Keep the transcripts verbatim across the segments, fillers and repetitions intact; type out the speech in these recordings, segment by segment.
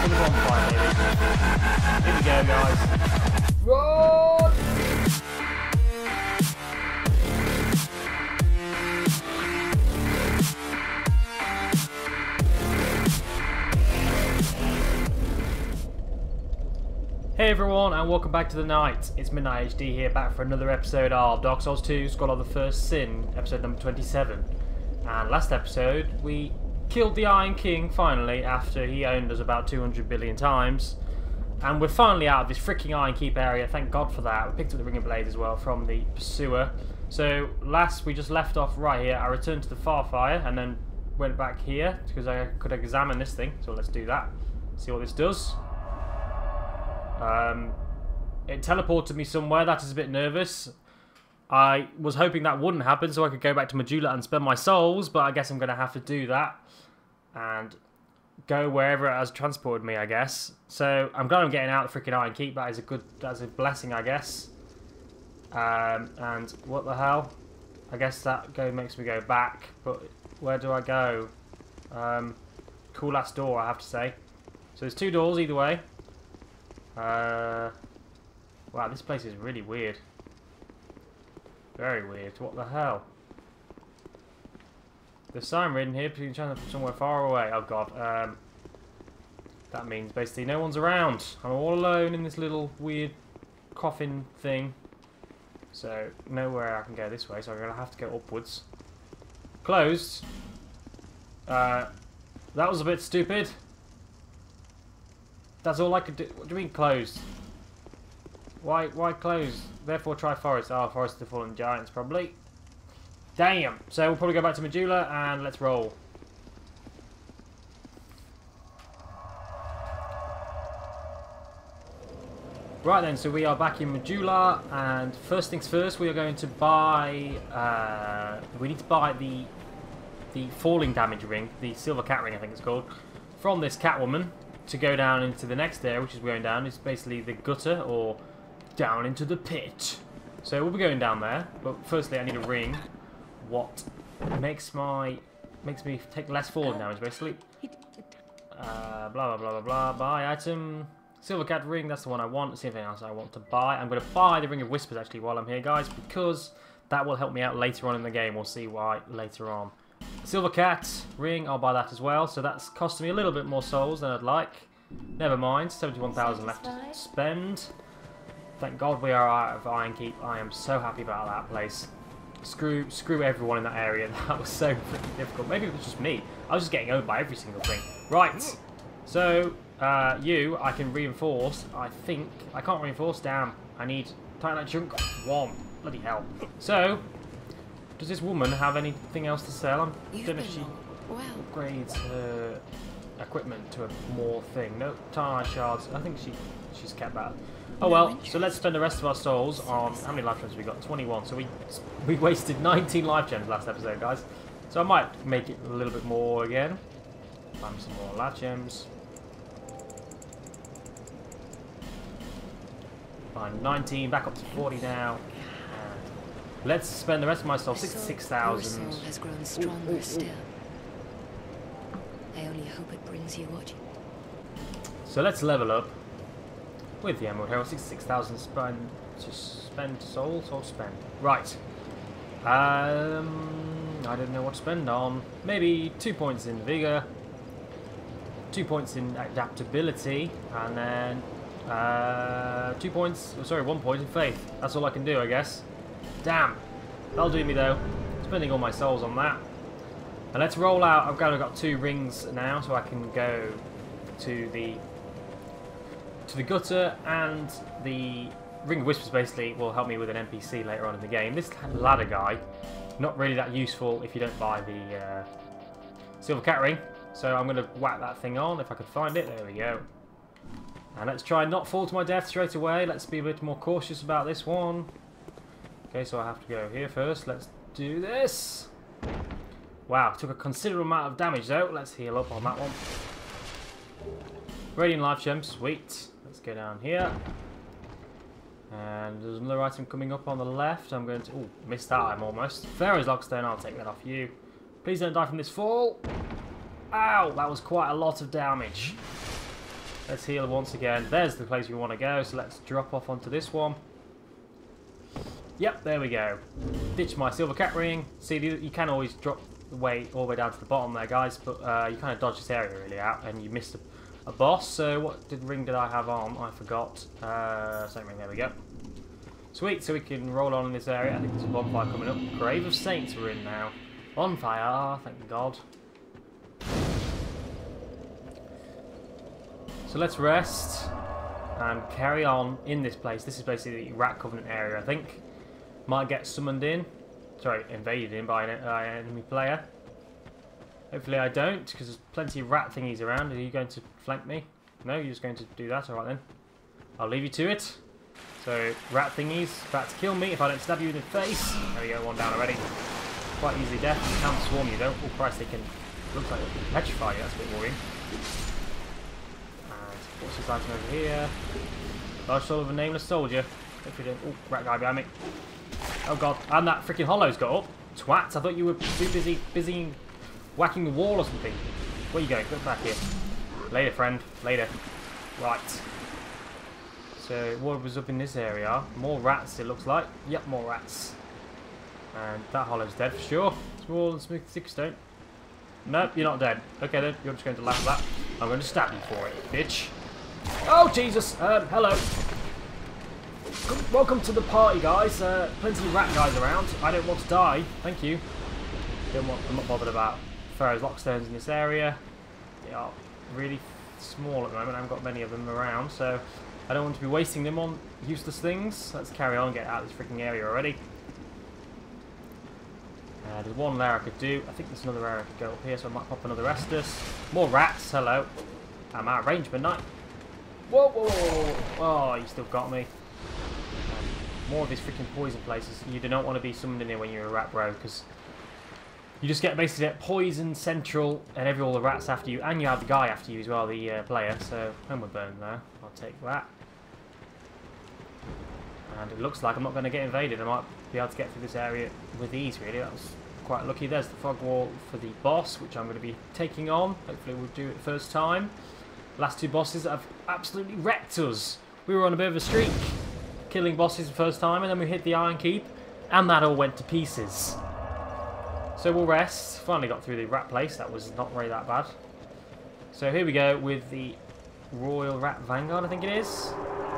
in the bonfire, maybe. Here we go, guys. Run! Hey everyone, and welcome back to the night. It's Midnight H D here, back for another episode of Dark Souls two, Scholar of the First Sin, episode number twenty-seven. And last episode, we killed the Iron King, finally, after he owned us about two hundred billion times. And we're finally out of this freaking Iron Keep area, thank God for that. We picked up the Ring of Blades as well from the Pursuer. So, last we just left off right here. I returned to the Farfire, and then went back here, because I could examine this thing. So let's do that, see what this does. Um, it teleported me somewhere. That is a bit nervous. I was hoping that wouldn't happen so I could go back to Majula and spend my souls, but I guess I'm going to have to do that and go wherever it has transported me, I guess. So I'm glad I'm getting out the freaking Iron Keep. That is a good, that's a blessing, I guess. Um, and what the hell? I guess that go makes me go back, but where do I go? Um, cool ass door, I have to say. So there's two doors either way. Uh, wow, this place is really weird. Very weird. What the hell? There's sign written here, please try somewhere far away. Oh god. Um, that means basically no one's around. I'm all alone in this little weird coffin thing. So, nowhere I can go this way, so I'm going to have to go upwards. Closed. Uh, that was a bit stupid. That's all I could do. What do you mean closed? Why why closed? Therefore try forest. Oh, forest of the fallen giants probably. Damn. So we'll probably go back to Majula and let's roll. Right then, so we are back in Majula, and first things first, we are going to buy uh, we need to buy the the falling damage ring, the silver cat ring I think it's called, from this Catwoman. To go down into the next area, which is going down, is basically the gutter, or down into the pit. So we'll be going down there, but firstly I need a ring. What makes my makes me take less falling damage, basically. Uh, blah blah blah blah blah. Buy item, silver cat ring. That's the one I want. Let's see if anything else I want to buy. I'm going to buy the Ring of Whispers actually while I'm here, guys, because that will help me out later on in the game. We'll see why later on. Silver cat ring, I'll buy that as well. So that's costing me a little bit more souls than I'd like. Never mind, seventy-one thousand left to spend. Thank God we are out of Iron Keep. I am so happy about that place. Screw screw everyone in that area. That was so freaking difficult. Maybe it was just me. I was just getting owned by every single thing. Right, so uh, you, I can reinforce. I think, I can't reinforce, damn. I need Titanite Chunk one. Bloody hell. So, does this woman have anything else to sell? I don't know if she upgrades her equipment to a more thing. No Titanite shards. I think she she's kept that. Oh well. So let's spend the rest of our souls on how many life gems we got? twenty-one. So we we wasted nineteen life gems last episode, guys. So I might make it a little bit more again. Find some more life gems. Find nineteen. Back up to forty now. Let's spend the rest of my soul, sixty-six thousand. Soul has grown stronger ooh, ooh, ooh. still. I only hope it brings you what you... So let's level up with the Emerald Herald. sixty-six thousand spend to spend souls or spend. Right. Um, I don't know what to spend on. Maybe two points in vigor, two points in adaptability, and then uh, two points. Oh, sorry, one point in faith. That's all I can do, I guess. Damn, that'll do me though. Spending all my souls on that. And let's roll out. I've got, I've got two rings now, so I can go to the to the gutter, and the Ring of Whispers basically will help me with an N P C later on in the game. This ladder guy, not really that useful if you don't buy the uh, silver cat ring. So I'm going to whack that thing on if I could find it. There we go. And let's try and not fall to my death straight away. Let's be a bit more cautious about this one. Okay, so I have to go here first. Let's do this. Wow, took a considerable amount of damage though. Let's heal up on that one. Radiant life gems, sweet. Let's go down here. And there's another item coming up on the left. I'm going to... Oh, missed that item almost. Pharaoh's Lockstone, I'll take that off you. Please don't die from this fall. Ow, that was quite a lot of damage. Let's heal once again. There's the place we want to go, so let's drop off onto this one. Yep, there we go. Ditch my silver cat ring. See, you can always drop the way all the way down to the bottom there, guys, but uh, you kind of dodge this area really out, and you missed a, a boss. So what did ring did I have on? I forgot. Uh, same ring, there we go. Sweet, so we can roll on in this area. I think there's a bonfire coming up. Grave of Saints we're in now. Bonfire, thank God. So let's rest and carry on in this place. This is basically the Rat Covenant area, I think. Might get summoned in. Sorry, invaded in by an uh, enemy player. Hopefully I don't, because there's plenty of rat thingies around. Are you going to flank me? No, you're just going to do that? Alright then. I'll leave you to it. So, rat thingies, about to kill me if I don't stab you in the face. There we go, one down already. Quite easy death. You can't swarm you though. Oh Christ, they can... Looks like they can petrify you, that's a bit worrying. And what's this item over here? Large soul of a nameless soldier. If we don't... Oh, rat guy behind me. Oh God, and that freaking hollow's got up. Twat, I thought you were too busy, busy whacking the wall or something. Where you going? Get back here. Later, friend. Later. Right. So, what was up in this area? More rats, it looks like. Yep, more rats. And that hollow's dead for sure. Small and smooth stick stone. Nope, you're not dead. Okay then, you're just going to laugh at that. I'm going to stab you for it, bitch. Oh, Jesus! Um, hello. Welcome to the party, guys. Uh, plenty of rat guys around. I don't want to die. Thank you. Don't want, I'm not bothered about Pharaoh's Lockstones in this area. They are really small at the moment. I haven't got many of them around, so I don't want to be wasting them on useless things. Let's carry on and get out of this freaking area already. Uh, there's one there I could do. I think there's another area I could go up here, so I might pop another Estus. More rats. Hello. I'm out of range, but not. Whoa, whoa, whoa, whoa. Oh, you still got me. More of these freaking poison places. You do not want to be summoned in here when you're a rat bro, because you just get basically get poison central and every all the rats after you, and you have the guy after you as well, the uh, player. So homeward burn there. I'll take that. And it looks like I'm not going to get invaded. I might be able to get through this area with ease. Really, that was quite lucky. There's the fog wall for the boss, which I'm going to be taking on. Hopefully, we'll do it first time. Last two bosses have absolutely wrecked us. We were on a bit of a streak. Killing bosses the first time, and then we hit the Iron Keep, and that all went to pieces. So we'll rest. Finally got through the rat place. That was not really that bad. So here we go with the Royal Rat Vanguard, I think it is.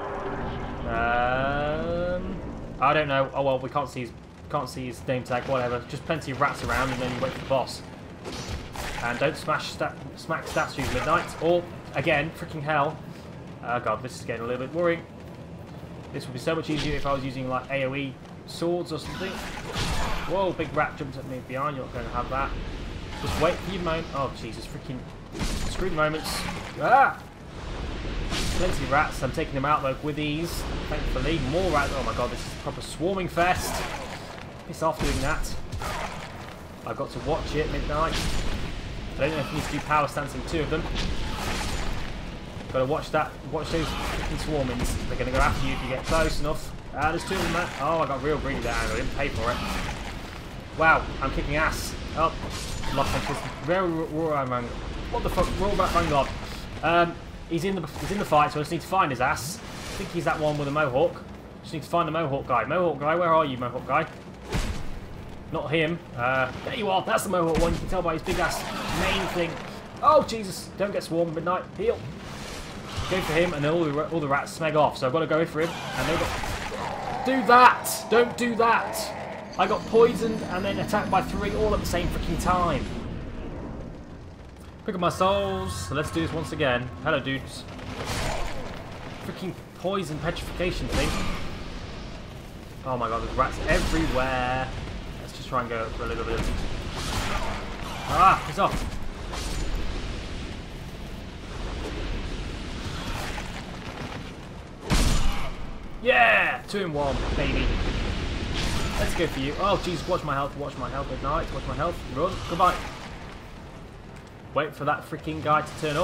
Um, I don't know. Oh well, we can't see his can't see his name tag. Whatever. Just plenty of rats around, and then you wait for the boss. And don't smash stat smack statues midnight, or again, freaking hell. Oh God, this is getting a little bit worrying. This would be so much easier if I was using like A O E swords or something. Whoa, big rat jumped at me behind. You're not going to have that. Just wait for your moment. Oh, Jesus, freaking screwed moments. Ah! Plenty of rats. I'm taking them out though with ease. Thankfully, more rats. Oh my God, this is a proper swarming fest. Piss off doing that. I've got to watch it midnight. I don't know if you need to do power stancing two of them. Got to watch that. Watch those freaking swarmings. They're going to go after you if you get close enough. Ah, there's two of them there. Oh, I got real greedy there. I didn't pay for it. Wow, I'm kicking ass. Oh, lost my system. Very Royal Rat. What the fuck? Royal Rat Vanguard. Um, he's in the he's in the fight, so I just need to find his ass. I think he's that one with a mohawk. Just need to find the mohawk guy. Mohawk guy, where are you, mohawk guy? Not him. Uh, there you are. That's the mohawk one. You can tell by his big ass main thing. Oh Jesus! Don't get swarmed, midnight. Heal. Go for him, and then all the, all the rats smeg off. So I've got to go in for him, and they've got... Do that! Don't do that! I got poisoned and then attacked by three all at the same freaking time. Pick up my souls. So let's do this once again. Hello, dudes. Freaking poison petrification thing. Oh my God, there's rats everywhere. Let's just try and go for a little bit of... Ah, it's off. Yeah! Two in one, baby. Let's go for you. Oh, jeez, watch my health, watch my health midnight, watch my health. Run, goodbye. Wait for that freaking guy to turn up.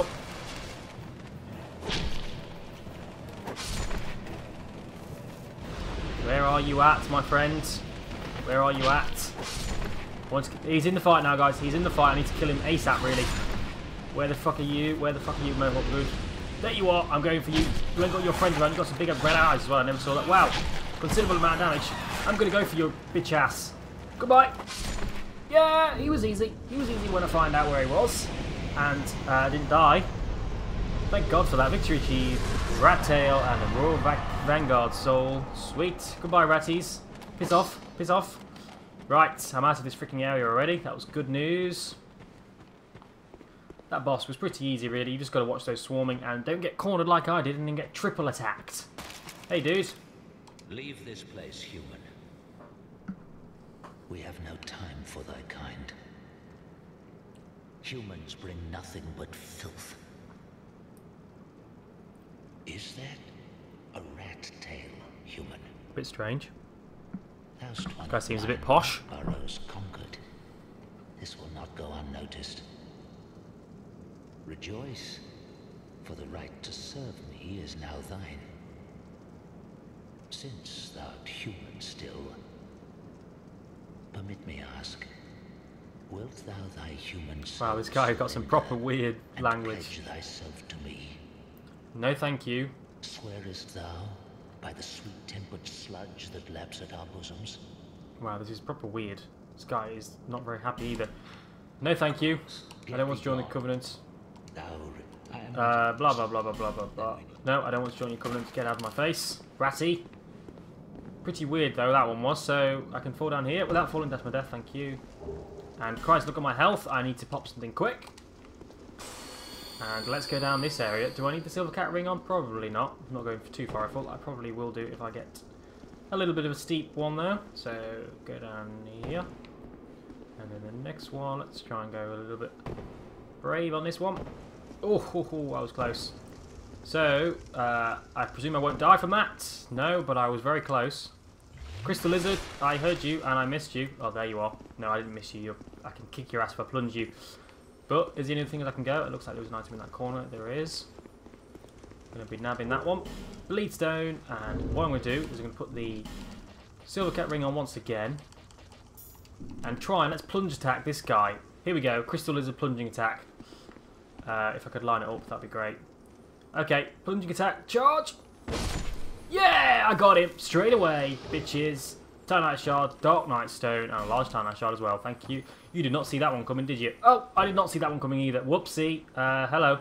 Where are you at, my friends? Where are you at? Once, he's in the fight now, guys. He's in the fight. I need to kill him ASAP, really. Where the fuck are you? Where the fuck are you, Mohawk Good? There you are. I'm going for you. You ain't got your friends around. You've got some big red eyes as well. I never saw that. Wow. Considerable amount of damage. I'm going to go for your bitch ass. Goodbye. Yeah, he was easy. He was easy when I find out where he was. And uh, didn't die. Thank God for that. Victory achieved. Rat tail and a Royal Vanguard soul. Sweet. Goodbye, ratties. Piss off. Piss off. Right, I'm out of this freaking area already. That was good news. That boss was pretty easy, really. You just got to watch those swarming and don't get cornered like I did and then get triple attacked. Hey, dude. Leave this place, human. We have no time for thy kind. Humans bring nothing but filth. Is that a rat tail, human? Bit strange. This guy seems a bit posh. Burrows conquered. This will not go unnoticed. Rejoice, for the right to serve me is now thine. Since thou art human still, permit me ask, wilt thou thy human soul Wow, this guy got some proper weird and language. pledge thyself to me? No, thank you. Swearest thou by the sweet-tempered sludge that laps at our bosoms? Wow, this is proper weird. This guy is not very happy either. No, thank you. I don't want to join the Covenant. Uh, blah, blah, blah, blah, blah, blah, blah. No, I don't want to join your Covenant. Get out of my face. Ratty. Pretty weird, though, that one was. So, I can fall down here without falling down to my death. Thank you. And Christ, look at my health. I need to pop something quick. And let's go down this area. Do I need the Silver Cat ring on? Probably not. I'm not going for too far afield. I probably will do if I get a little bit of a steep one there. So, go down here. And then the next one, let's try and go a little bit brave on this one. Oh, ho, ho, I was close. So, uh, I presume I won't die from that. No, but I was very close. Crystal Lizard, I heard you and I missed you. Oh, there you are. No, I didn't miss you. You're, I can kick your ass if I plunge you. But is there anything that I can go? It looks like there's an item in that corner. There is. I'm going to be nabbing that one. Bleedstone. And what I'm going to do is I'm going to put the Silver Cat ring on once again. And try and let's plunge attack this guy. Here we go. Crystal Lizard plunging attack. Uh, if I could line it up, that'd be great. Okay, plunging attack. Charge! Yeah! I got him straight away, bitches. Titanite Shard, Dark Knight Stone, and a large Titanite Shard as well. Thank you. You did not see that one coming, did you? Oh, I did not see that one coming either. Whoopsie. Uh, hello.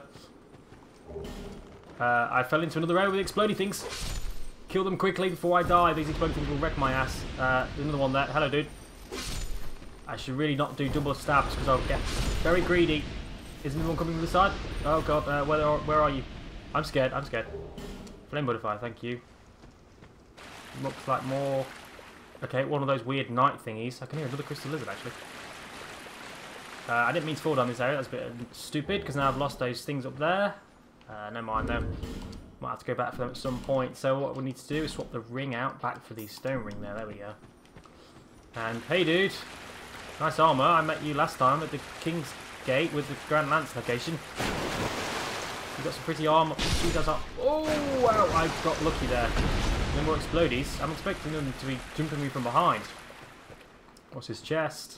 Uh, I fell into another area with exploding things. Kill them quickly before I die. These exploding things will wreck my ass. Uh, there's another one there. Hello, dude. I should really not do double stabs because I'll get very greedy. Isn't anyone coming from the side? Oh god, uh, where, are, where are you? I'm scared, I'm scared. Flame Butterfly, thank you. Looks like more... Okay, one of those weird night thingies. I can hear another Crystal Lizard, actually. Uh, I didn't mean to fall down this area, that's a bit stupid, because now I've lost those things up there. Uh, never mind, though. Might have to go back for them at some point. So what we need to do is swap the ring out back for the stone ring there. There we go. And, hey, dude. Nice armour. I met you last time at the King's Gate with the Grand Lance location. You've got some pretty armour. Oh, wow. I got lucky there. No more explodies. I'm expecting them to be jumping me from behind. What's his chest?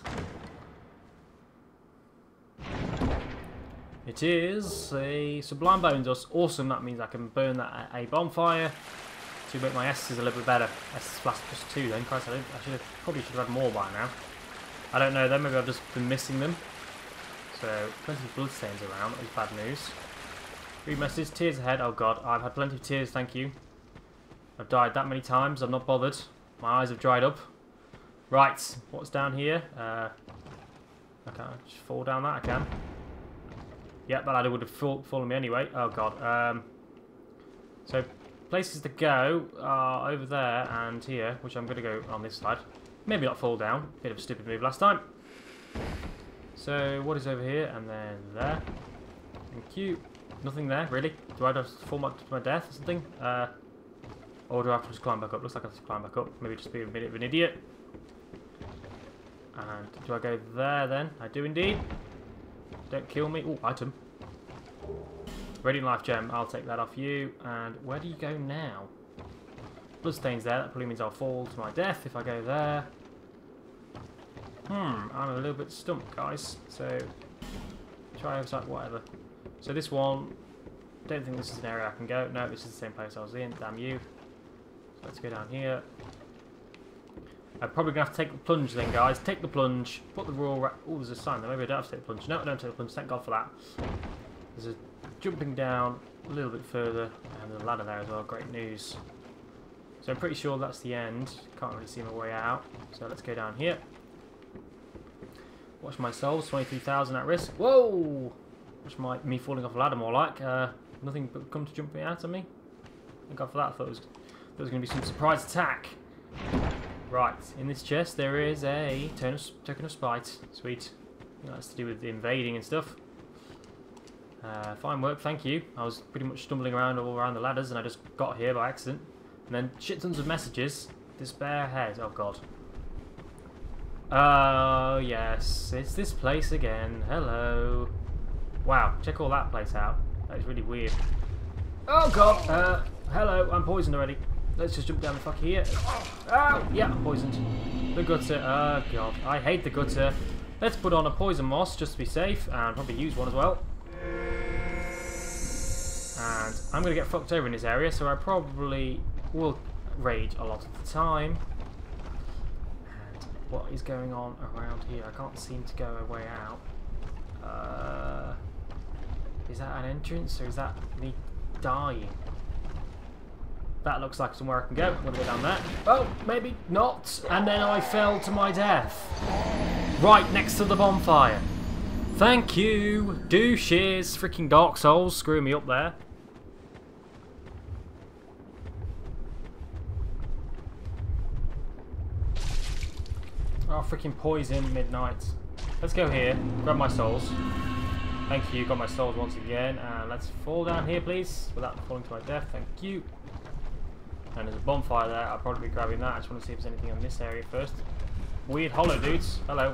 It is a Sublime Bone Dust. Awesome. That means I can burn that at a bonfire to make my S is a little bit better. S plus plus two then. Christ, I, don't, I should have, probably should have had more by now. I don't know then. Maybe I've just been missing them. So, plenty of bloodstains around. That was bad news. Read message. Tears ahead. Oh god. I've had plenty of tears. Thank you. I've died that many times. I'm not bothered. My eyes have dried up. Right. What's down here? Uh, I can't just fall down that. I can. Yeah, that ladder would have fall, fallen me anyway. Oh god. Um, so, places to go are over there and here, which I'm going to go on this side. Maybe not fall down. Bit of a stupid move last time. So, what is over here? And then there. Thank you. Nothing there, really. Do I just fall my, to my death or something? Uh, or do I have to just climb back up? Looks like I have to climb back up. Maybe just be a bit of an idiot. And do I go there then? I do indeed. Don't kill me. Oh, item. Radiant Life Gem. I'll take that off you. And where do you go now? Bloodstains there. That probably means I'll fall to my death if I go there. Hmm. I'm a little bit stumped, guys. So, try outside, whatever. So this one don't think this is an area I can go. No, this is the same place I was in. Damn you. So let's go down here. I'm probably going to have to take the plunge then, guys. Take the plunge. Put the raw... Oh, there's a sign there. Maybe I don't have to take the plunge. No, I don't take the plunge. Thank God for that. There's a jumping down a little bit further. And there's a ladder there as well. Great news. So I'm pretty sure that's the end. Can't really see my way out. So let's go down here. Watch my souls. twenty-three thousand at risk. Whoa! Watch my, me falling off a ladder more like. Uh, nothing but come to jumping out at me. Thank God for that. I thought it was, there was going to be some surprise attack. Right, in this chest there is a token of spite. Sweet. I think that's to do with invading and stuff. Uh, fine work, thank you. I was pretty much stumbling around all around the ladders and I just got here by accident. And then shit tons of messages. Despair head. Oh god. Oh yes, it's this place again. Hello. Wow, check all that place out. That is really weird. Oh god. Uh, hello, I'm poisoned already. Let's just jump down the fuck here. Oh, yeah, I'm poisoned. The gutter. Oh, God. I hate the gutter. Let's put on a poison moss just to be safe and probably use one as well. And I'm going to get fucked over in this area, so I probably will rage a lot of the time. And what is going on around here? I can't seem to go a way out. Uh, is that an entrance or is that me dying? That looks like somewhere I can go. I'm going to go down there. Oh, maybe not. And then I fell to my death. Right next to the bonfire. Thank you. Douches. Freaking Dark Souls. Screwing me up there. Oh, freaking poison midnight. Let's go here. Grab my souls. Thank you. Got my souls once again. And let's fall down here, please. Without falling to my death. Thank you. And there's a bonfire there. I'll probably be grabbing that. I just want to see if there's anything in this area first. Weird hollow dudes. Hello.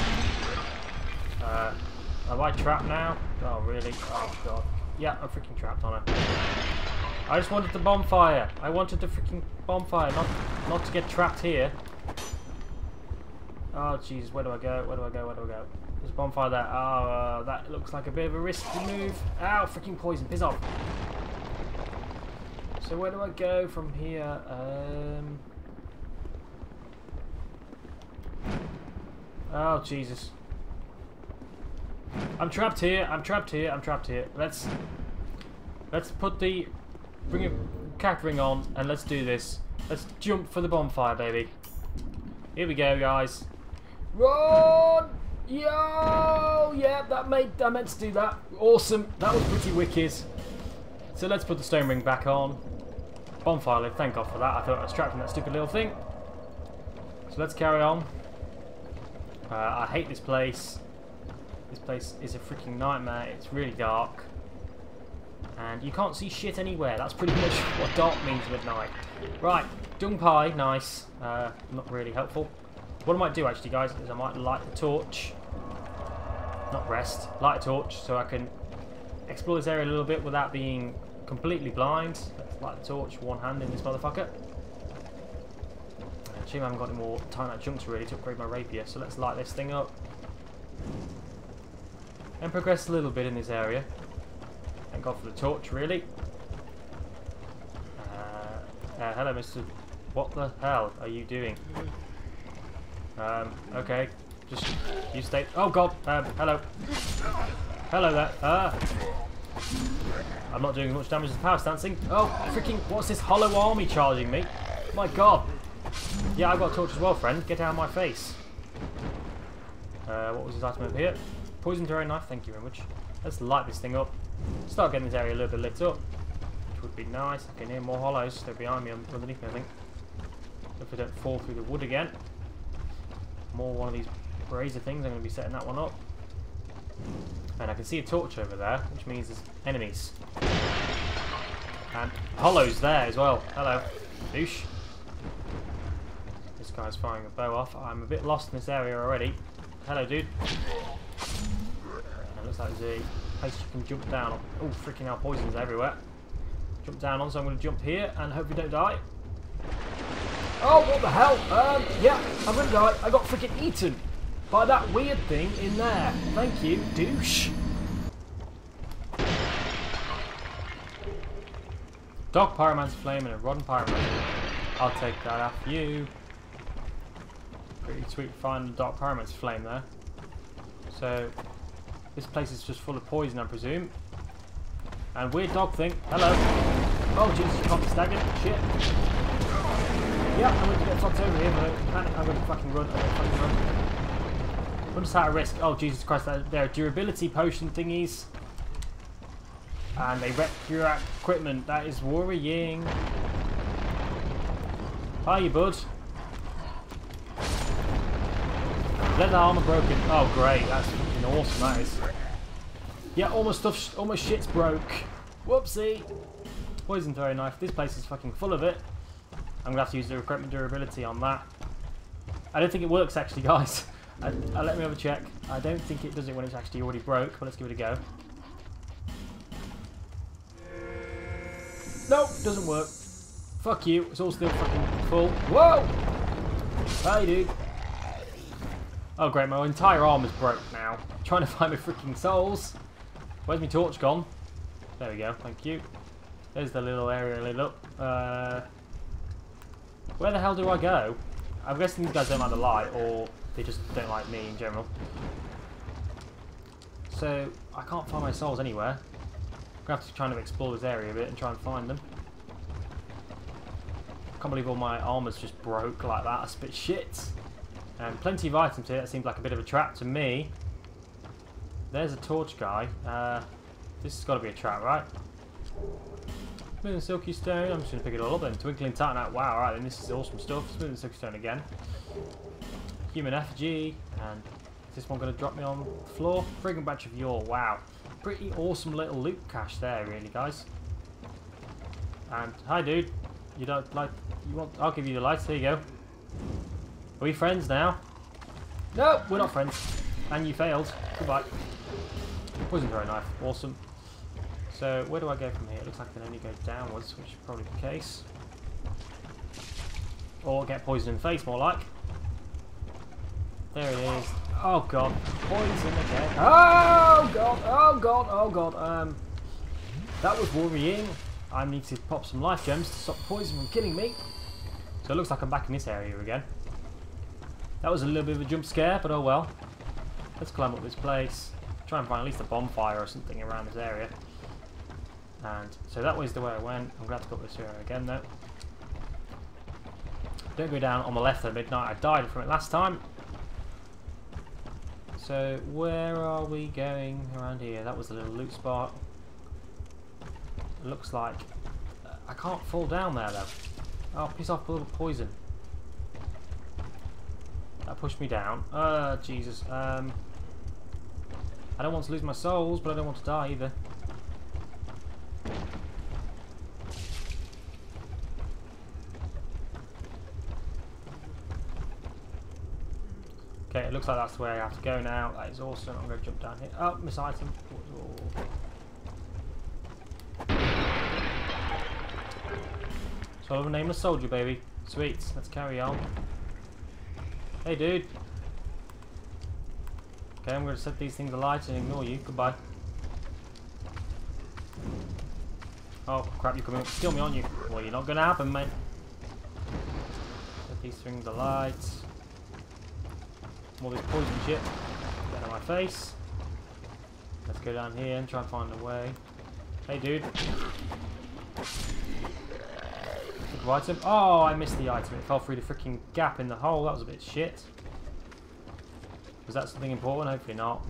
Uh, am I trapped now? Oh, really? Oh, God. Yeah, I'm freaking trapped on it. I just wanted the bonfire. I wanted the freaking bonfire, not, not to get trapped here. Oh, Jesus. Where do I go? Where do I go? Where do I go? There's a bonfire there. Oh, uh, that looks like a bit of a risky move. Ow, freaking poison. Piss off. So where do I go from here? Um... Oh, Jesus. I'm trapped here. I'm trapped here. I'm trapped here. Let's let's put the bring a cat ring on and let's do this. Let's jump for the bonfire, baby. Here we go, guys. Run! Yo! Yeah, that made I meant to do that. Awesome. That was pretty wicked. So let's put the stone ring back on. Bonfire lid, thank God for that. I thought I was trapped in that stupid little thing. So let's carry on. Uh, I hate this place. This place is a freaking nightmare. It's really dark. And you can't see shit anywhere. That's pretty much what dark means midnight. Right, dung pie, nice. Uh, not really helpful. What I might do actually, guys, is I might light the torch. Not rest. Light a torch so I can explore this area a little bit without being completely blind. Let's light the torch, one hand in this motherfucker. Uh, shame I haven't got any more Titanite chunks really to upgrade my rapier, so let's light this thing up. And progress a little bit in this area. Thank God for the torch, really. Uh, uh, hello, Mister What the hell are you doing? Um, okay. Just, you stay... Oh, God. Um, hello. Hello there. Uh, I'm not doing as much damage as power stancing. Oh, freaking... What's this hollow army charging me? My God. Yeah, I've got a torch as well, friend. Get out of my face. Uh, what was this item over here? Poison terrain knife. Thank you very much. Let's light this thing up. Start getting this area a little bit lit up. Which would be nice. I can hear more hollows. They're behind me, underneath me, I think. If I don't fall through the wood again. More one of these brazier things. I'm going to be setting that one up. And I can see a torch over there, which means there's enemies. And hollows there as well. Hello. Douche. This guy's firing a bow off. I'm a bit lost in this area already. Hello, dude. And it looks like there's a place you can jump down on. Oh, freaking hell, poison's everywhere. Jump down on, so I'm going to jump here and hope we don't die. Oh, what the hell? Um, yeah, I'm going to die. I got freaking eaten by that weird thing in there. Thank you, douche. Dog pyromancer flame and a rotten pyromancer. I'll take that after you. Pretty sweet to find the dark pyromancer flame there. So this place is just full of poison, I presume. And weird dog thing. Hello. Oh Jesus, you can't be staggered. Shit. Yep, I'm going to get fucked over here, but I'm going to fucking run. I'm going to fucking run. I'm just out of risk. Oh Jesus Christ, they're durability potion thingies. And they wreck your equipment. That is worrying. Hiya, bud. Leather armor broken. Oh great, that's fucking awesome, that is. Yeah, all my stuff, all my shit's broke. Whoopsie. Poison throwing knife. This place is fucking full of it. I'm gonna have to use the equipment durability on that. I don't think it works actually, guys. I, I, let me have a check. I don't think it does it when it's actually already broke, but let's give it a go. Nope, doesn't work. Fuck you. It's all still fucking full. Whoa! Hey, dude. Oh great, my entire arm is broke now. I'm trying to find my freaking souls. Where's my torch gone? There we go, thank you. There's the little area lit up. Uh, where the hell do I go? I'm guessing these guys don't like the light, or they just don't like me in general. So, I can't find my souls anywhere. I'm going to have to try and explore this area a bit and try and find them. I can't believe all my armor's just broke like that. That's a bit shit. And plenty of items here. That seems like a bit of a trap to me. There's a torch guy. Uh, this has got to be a trap, right? Smooth and silky stone. I'm just going to pick it all up then. Twinkling titanite. Wow, alright then. This is awesome stuff. Smooth and silky stone again. Human effigy. And is this one going to drop me on the floor? Friggin' batch of yore. Wow. Pretty awesome little loot cache there, really, guys. And hi, dude. You don't like? You want? I'll give you the lights. Here you go. Are we friends now? No, we're not friends. And you failed. Goodbye. Poison throw knife. Awesome. So where do I go from here? It looks like I can only go downwards, which is probably the case. Or get poisoned in the face, more like. There it is. Oh god. Poison again. Oh god. Oh god. Oh god. Um, that was worrying. I need to pop some life gems to stop poison from killing me. So it looks like I'm back in this area again. That was a little bit of a jump scare, but oh well. Let's climb up this place. Try and find at least a bonfire or something around this area. And so that was the way I went. I'm glad to go up this area again though. Don't go down on the left at midnight. I died from it last time. So where are we going around here? That was a little loot spot. It looks like uh, I can't fall down there though. Oh, piss off, a little poison. That pushed me down. Uh, Jesus. Um, I don't want to lose my souls, but I don't want to die either. Okay, it looks like that's where I have to go now. That is awesome. I'm going to jump down here. Oh, miss item. So I'm a nameless soldier, baby. Sweet. Let's carry on. Hey, dude. Okay, I'm going to set these things alight and ignore you. Goodbye. Oh, crap, you're coming up to kill me, aren't you? Well, you're not going to happen, mate. Set these things alight. More of this poison shit. Get out of my face. Let's go down here and try and find a way. Hey, dude. Item. Oh, I missed the item. It fell through the freaking gap in the hole. That was a bit shit. Was that something important? Hopefully not.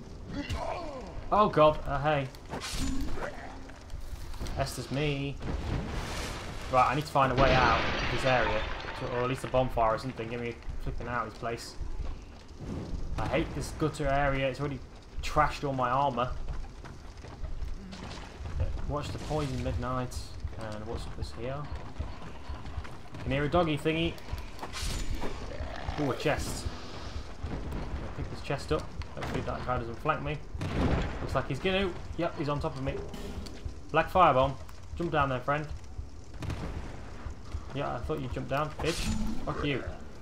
Oh god. Uh, hey. Esther's me. Right, I need to find a way out of this area. Or at least a bonfire or something. Get me flipping out of this place. I hate this gutter area. It's already trashed all my armour. Watch the poison midnight. And what's this here? Can hear a doggy thingy. Ooh, a chest. I'll pick this chest up. Hopefully that guy doesn't flank me. Looks like he's gonna. Yep, he's on top of me. Black firebomb. Jump down there, friend. Yeah, I thought you'd jump down, bitch. Fuck you.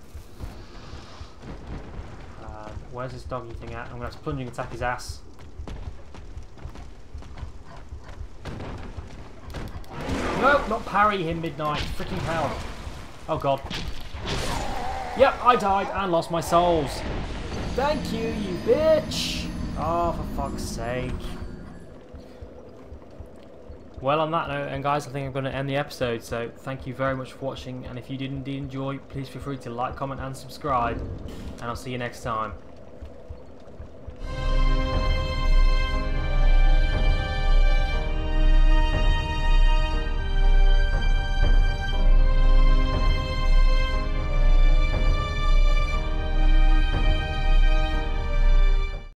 Uh, where's this doggy thing at? I'm gonna have to plunging attack his ass. Nope. not parry him, Midnight. Freaking hell. Oh, God. Yep, I died and lost my souls. Thank you, you bitch. Oh, for fuck's sake. Well, on that note, and guys, I think I'm going to end the episode. So, thank you very much for watching. And if you did indeed enjoy, please feel free to like, comment, and subscribe. And I'll see you next time.